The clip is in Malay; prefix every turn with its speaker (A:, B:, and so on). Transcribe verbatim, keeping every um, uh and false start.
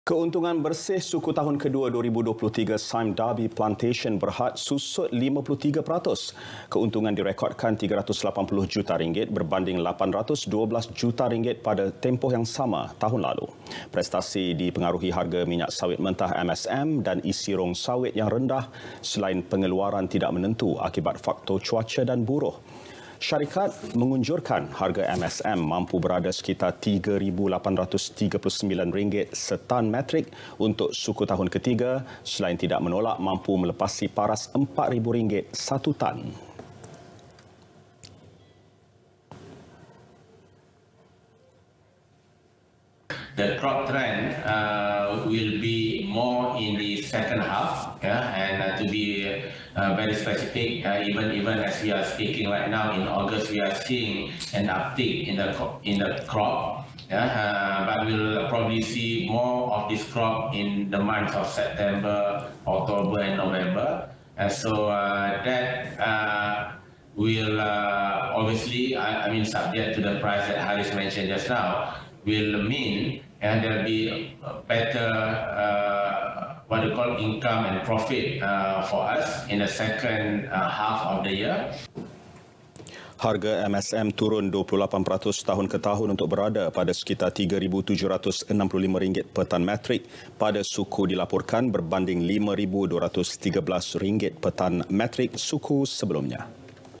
A: Keuntungan bersih suku tahun kedua dua ribu dua puluh tiga Sime Darby Plantation Berhad susut lima puluh tiga peratus. Keuntungan direkodkan tiga ratus lapan puluh juta ringgit berbanding lapan ratus dua belas juta ringgit pada tempoh yang sama tahun lalu. Prestasi dipengaruhi harga minyak sawit mentah M S M dan isi rong sawit yang rendah selain pengeluaran tidak menentu akibat faktor cuaca dan buruh. Syarikat mengunjurkan harga M S M mampu berada sekitar tiga ribu lapan ratus tiga puluh sembilan ringgit setan metrik untuk suku tahun ketiga selain tidak menolak mampu melepasi paras empat ribu ringgit satu tan.
B: The crop trend uh, will be more in the second half, yeah, and uh, to be uh, very specific, uh, even even as we are speaking right now in August, we are seeing an uptick in the in the crop, yeah, uh, but we'll probably see more of this crop in the months of September, October, and November, and so uh, that. Uh, will uh, obviously, I, I mean, subject to the price that Haris mentioned just now, will mean and there'll be better uh, what we call income and profit uh, for us in the second uh, half of the year.
A: Harga M S M turun dua puluh lapan peratus tahun ke tahun untuk berada pada sekitar tiga ribu tujuh ratus enam puluh lima ringgit per tan metrik pada suku dilaporkan berbanding lima ribu dua ratus tiga belas ringgit per tan metrik suku sebelumnya.